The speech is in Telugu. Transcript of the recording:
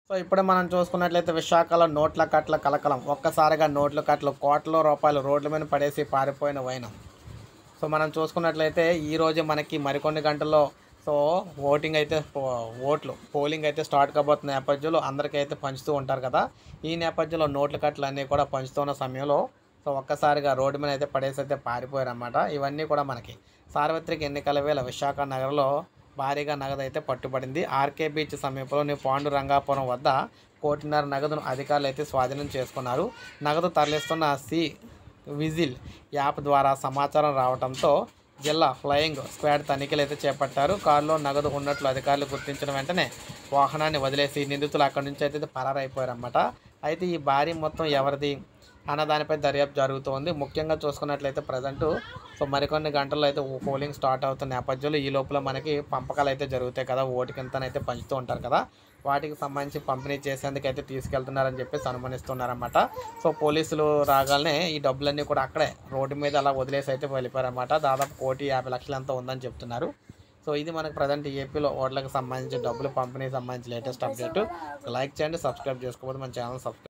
సో ఇప్పుడు మనం చూసుకున్నట్లయితే విశాఖలో నోట్ల కట్ల కలకలం. ఒక్కసారిగా నోట్ల కట్టలు కోట్ల రూపాయలు రోడ్ల మీద పడేసి పారిపోయిన వైనం. సో మనం చూసుకున్నట్లయితే ఈరోజు మనకి మరికొన్ని గంటల్లో సో ఓటింగ్ అయితే పోలింగ్ అయితే స్టార్ట్ కాబోతున్న నేపథ్యంలో అందరికైతే పంచుతూ ఉంటారు కదా. ఈ నేపథ్యంలో నోట్ల కట్టలు అన్నీ కూడా పంచుతున్న సమయంలో సో ఒక్కసారిగా రోడ్డు మీద అయితే పడేసి అయితే పారిపోయారన్నమాట. ఇవన్నీ కూడా మనకి సార్వత్రిక ఎన్నికల వేళ విశాఖ నగరంలో భారీగా నగదు అయితే పట్టుబడింది. ఆర్కే బీచ్ సమీపంలోని పాండురంగాపురం వద్ద 1.5 కోటి నగదును అధికారులు అయితే స్వాధీనం చేసుకున్నారు. నగదు తరలిస్తున్న విజిల్ యాప్ ద్వారా సమాచారం రావడంతో జిల్లా ఫ్లయింగ్ స్క్వాడ్ తనిఖీలు అయితే చేపట్టారు. కారులో నగదు ఉన్నట్లు అధికారులు గుర్తించిన వెంటనే వాహనాన్ని వదిలేసి నిందితులు అక్కడి నుంచి అయితే పరారైపోయారన్నమాట. అయితే ఈ భారీ మొత్తం ఎవరిది అన్న దానిపై దర్యాప్తు జరుగుతోంది. ముఖ్యంగా చూసుకున్నట్లయితే ప్రజెంటు సో మరికొన్ని గంటల్లో అయితే పోలింగ్ స్టార్ట్ అవుతున్న నేపథ్యంలో ఈ లోపల మనకి పంపకాలు అయితే జరుగుతాయి కదా, ఓటుకింతనైతే పంచుతూ ఉంటారు కదా, వాటికి సంబంధించి పంపిణీ చేసేందుకైతే తీసుకెళ్తున్నారని చెప్పేసి అనుమానిస్తున్నారన్నమాట. సో పోలీసులు రాగానే ఈ డబ్బులన్నీ కూడా అక్కడే రోడ్డు మీద అలా వదిలేసి అయితే వెళ్ళిపోయారన్నమాట. దాదాపు 1,50,00,000 ఎంతో ఉందని చెప్తున్నారు. సో ఇది మనకు ప్రజెంట్ ఏపీలో ఓట్లకు సంబంధించి డబ్బులు పంపిణీ సంబంధించి లేటెస్ట్ అప్డేట్. లైక్ చేయండి, సబ్స్క్రైబ్ చేసుకోకపోతే మన ఛానల్ సబ్స్క్రైబ్